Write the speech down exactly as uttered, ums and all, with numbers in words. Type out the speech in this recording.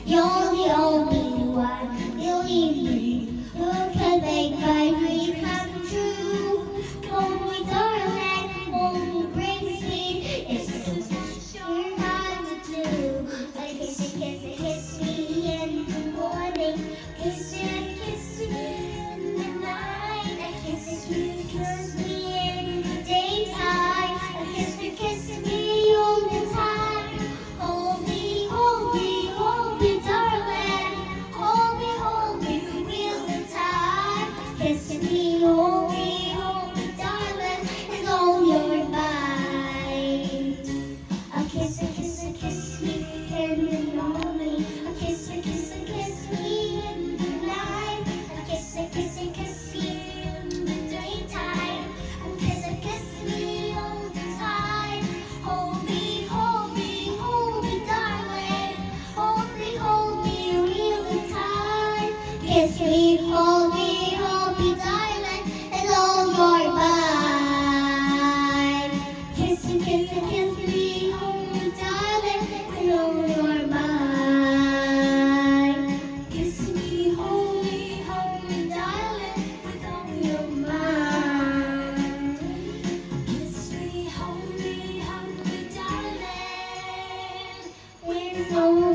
You're the only one, believe me, who can make my dream come true. Hold me, darling, hold me, brings me. It's so much your time to do. A kiss, a kiss, a kiss me in the morning. Kiss and kiss me in the night. A kiss, a kiss, kiss me in the daytime. A kiss, a kiss me all the time. Hold me, hold me, hold me, darling. Hold me, hold me, real the time. Kiss me, hold me, hold me, darling. It's all your mind. A kiss, a kiss, a kiss me in the morning. A kiss, a kiss, a kiss me in the night. A kiss, a kiss, a kiss me in the daytime. A kiss, a kiss me all the time. Hold me, hold me, hold me, darling. Hold me, hold me, real the time. Kiss me, hold me, hold me, darling. It's all your mind. Kiss and kiss and kiss me, hold me, darling. It's all your mind. Kiss me, hold me, hold me, darling. With all your mind. Kiss me, hold me, hold me, darling. With all